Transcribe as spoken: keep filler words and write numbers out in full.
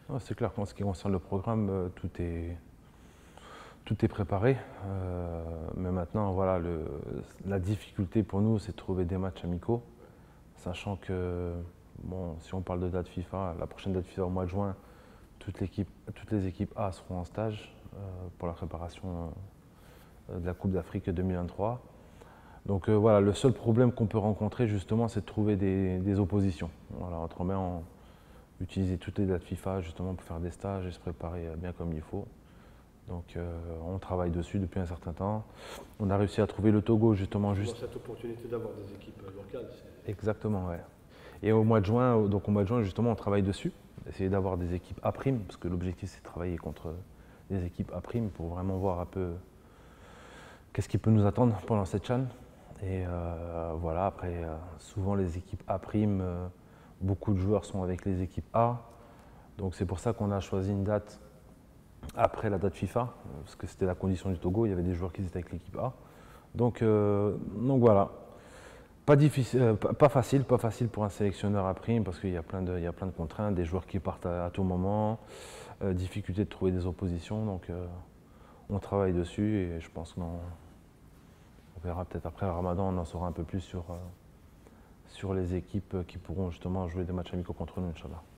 Ouais, c'est clair qu'en ce qui concerne le programme, euh, tout est, tout est préparé. Euh, mais maintenant, voilà, le, la difficulté pour nous, c'est de trouver des matchs amicaux. Sachant que, bon, si on parle de date FIFA, la prochaine date FIFA au mois de juin, toute l'équipe- toutes les équipes A seront en stage euh, pour la préparation euh, de la Coupe d'Afrique deux mille vingt-trois. Donc euh, voilà, le seul problème qu'on peut rencontrer justement, c'est de trouver des, des oppositions. Voilà, autrement, on utiliser toutes les dates FIFA justement pour faire des stages et se préparer bien comme il faut. Donc euh, on travaille dessus depuis un certain temps. On a réussi à trouver le Togo justement juste. Cette opportunité d'avoir des équipes locales, c'est... Exactement, ouais. Et au mois de juin, donc au mois de juin justement, on travaille dessus, essayer d'avoir des équipes A prime, parce que l'objectif c'est de travailler contre des équipes A prime pour vraiment voir un peu qu'est-ce qui peut nous attendre pendant cette CHAN. Et euh, voilà, après, euh, souvent les équipes A prime, euh, beaucoup de joueurs sont avec les équipes A. Donc c'est pour ça qu'on a choisi une date après la date FIFA, parce que c'était la condition du Togo, il y avait des joueurs qui étaient avec l'équipe A. Donc, euh, donc voilà, pas, difficile, euh, pas, pas facile, pas facile pour un sélectionneur à prime, parce qu'il y a plein de, il y a plein de contraintes, des joueurs qui partent à, à tout moment, euh, difficulté de trouver des oppositions, donc euh, on travaille dessus et je pense qu'on on verra peut-être après le Ramadan, on en saura un peu plus sur, euh, sur les équipes qui pourront justement jouer des matchs amicaux contre nous, Inch'Allah.